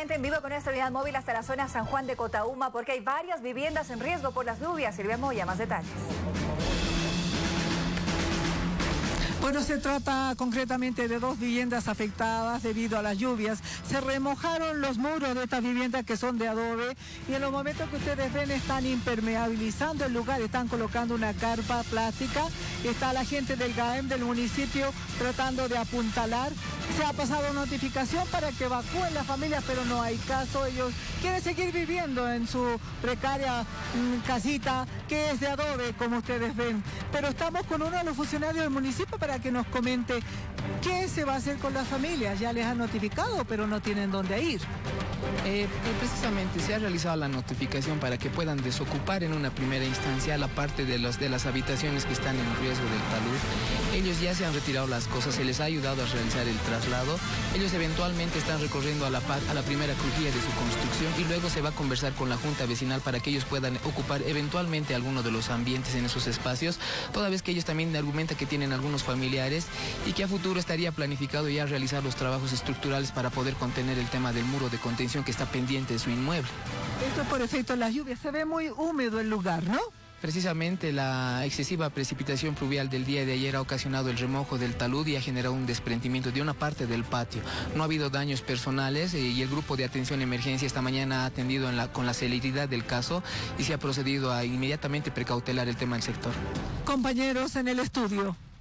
directamente en vivo con nuestra unidad móvil hasta la zona San Juan de Cotauma, porque hay varias viviendas en riesgo por las lluvias. Silvia Moya, más detalles. Bueno, se trata concretamente de 2 viviendas afectadas debido a las lluvias. Se remojaron los muros de estas viviendas que son de adobe y en los momentos que ustedes ven están impermeabilizando el lugar, están colocando una carpa plástica. Está la gente del GAEM del municipio tratando de apuntalar. Se ha pasado notificación para que evacúen las familias, pero no hay caso. Ellos quieren seguir viviendo en su precaria casita, que es de adobe, como ustedes ven. Pero estamos con uno de los funcionarios del municipio para que nos comente qué se va a hacer con las familias. Ya les han notificado, pero no tienen dónde ir. Precisamente se ha realizado la notificación para que puedan desocupar en una primera instancia la parte de las habitaciones que están en riesgo del talud. Ellos ya se han retirado las cosas, se les ha ayudado a realizar el traslado. Ellos eventualmente están recorriendo a la primera crujía de su construcción y luego se va a conversar con la Junta Vecinal para que ellos puedan ocupar eventualmente alguno de los ambientes en esos espacios, toda vez que ellos también argumentan que tienen algunos familiares y que a futuro estaría planificado ya realizar los trabajos estructurales para poder contener el tema del muro de contención que está pendiente de su inmueble. Esto por efecto de las lluvias. Se ve muy húmedo el lugar, ¿no? Precisamente la excesiva precipitación pluvial del día de ayer ha ocasionado el remojo del talud y ha generado un desprendimiento de una parte del patio. No ha habido daños personales y el grupo de atención a emergencia esta mañana ha atendido con la celeridad del caso y se ha procedido a inmediatamente precautelar el tema del sector. Compañeros en el estudio.